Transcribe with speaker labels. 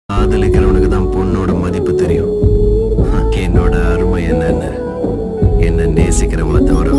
Speaker 1: காதலிக்கிறவனுக்கு தான் பொண்ணோட மதிப்பு தெரியும். என்னோட அருமை என்னன்னு என்ன நேசிக்கிறவங்கள தவிர